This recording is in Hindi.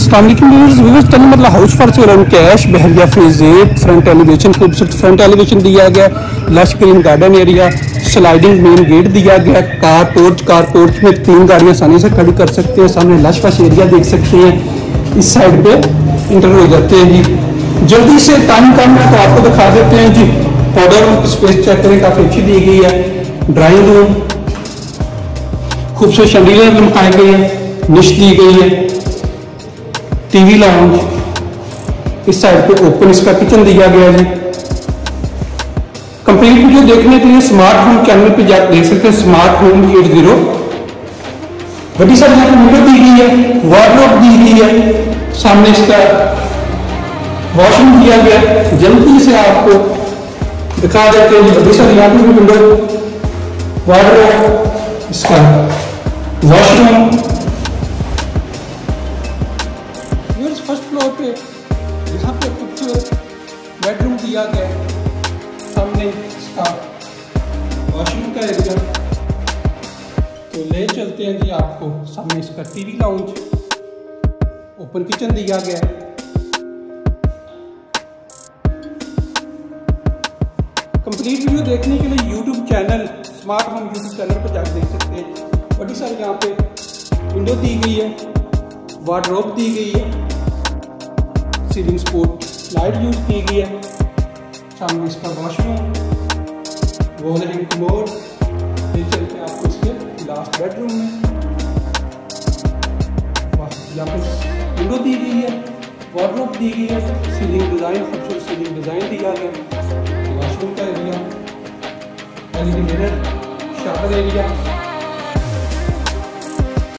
मतलब हाउस फर्स्ट कैश बहरिया फ्रीजेट फ्रंट एलिवेशन खूबसूरत फ्रंट एलिवेशन दिया गया, lush green garden area, sliding main gate दिया गया, कार पोर्च में 3 गाड़ियां आसानी से खड़ी कर सकते हैं। सामने लश वश एरिया देख सकते हैं। इस साइड पे इंटर हो जाते हैं जी। जल्दी से टाइम कम है तो आपको दिखा देते हैं जी। पाउडर रूम की स्पेस चेक करें, काफी अच्छी दी गई है। ड्राइंग रूम खूबसूरत शैंडिलियर लमकाए गए हैं, निश दी गई है। टीवी लाउंज, इस साइड पे ओपन इसका किचन दिया गया है। कंप्लीट वीडियो देखने के लिए स्मार्ट होम चैनल पे जाकर देख सकते हैं। स्मार्ट होम 80 बड़ी सारी यहाँ पे विंडो दी गई है, वार्डरोब दी गई है। सामने इसका वॉशरूम दिया गया। जल्दी से आपको दिखा देते हैं। बड़ी सारी यहाँ पे विंडो, वार्डरोब, इसका वॉशरूम। फर्स्ट फ्लोर पे यहाँ पे खूबसूरत बेडरूम दिया गया है। सामने इसका वॉशरूम का एरिया। तो ले चलते हैं जी आपको। सामने इसका टीवी लाउंज, ओपन किचन दिया गया है। कंप्लीट वीडियो देखने के लिए YouTube channel smart home YouTube channel पर जाकर देख सकते हैं। बड़ी सारी यहाँ पे विंडो दी गई है, वार्डरोब दी गई है, सीलिंग स्पोर्ट लाइट यूज की गई है। सामने इसका वॉशरूम, वॉल हैंग कमोड। ले चलते हैं आपको इसके लास्ट बेडरूम में। यहाँ पे विंडो दी गई है, वार्डरोब दी गई है, सीलिंग डिजाइन खूबसूरत सीलिंग डिजाइन दिया गया। वॉशरूम का area, LED mirror, shower area.